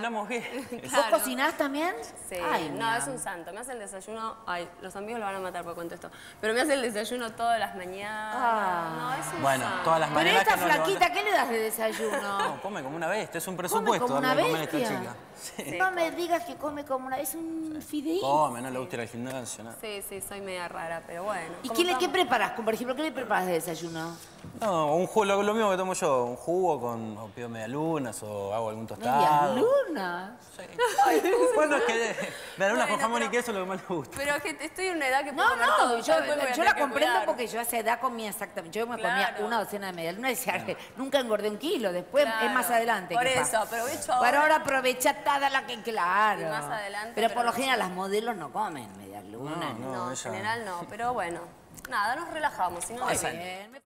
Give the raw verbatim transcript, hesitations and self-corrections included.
hablamos bien. ¿Vos cocinás también? Sí, Ay, no, mira. es un santo. Me hace el desayuno... Ay, los amigos lo van a matar por cuento esto. Pero me hace el desayuno todas las mañanas. Ah. No, es un Bueno, santo. todas las Pero mañanas esta que no lo- flaquita, ¿qué le das de desayuno? No, come como una bestia, es un Come presupuesto como una darle de comer a esta bestia. chica. Sí. No me digas que come como una... Es un fideíto. Come, no le gusta ir al gimnasio, nada. Sí, sí, soy media rara, pero bueno. ¿Y como qué, le, qué estamos- preparas? Por ejemplo, ¿qué le preparas de desayuno? No, un jugo, lo, lo mismo que tomo yo, un jugo con, o pido medialunas o hago algún Medias tostado. lunas. Sí. Bueno, es que de- medialunas con Bueno, jamón y pero- queso es lo que más le gusta. Pero es que estoy en una edad que puedo No, comer no, todo. yo, Ya después me voy a yo tener la que comprendo cuidar. porque yo a esa edad comía exactamente. Yo me comía Claro. una docena de medialunas y decía, nunca engordé un kilo. Después Claro. es más adelante. Por que eso, pasa. aprovecho ahora. Pero ahora aprovecha toda la que, claro. Y más adelante, Pero por pero lo no general sé. las modelos no comen medialunas. No, No, en ella- general no, pero bueno. Nada, nos relajamos. Si no, Muy no sé. bien.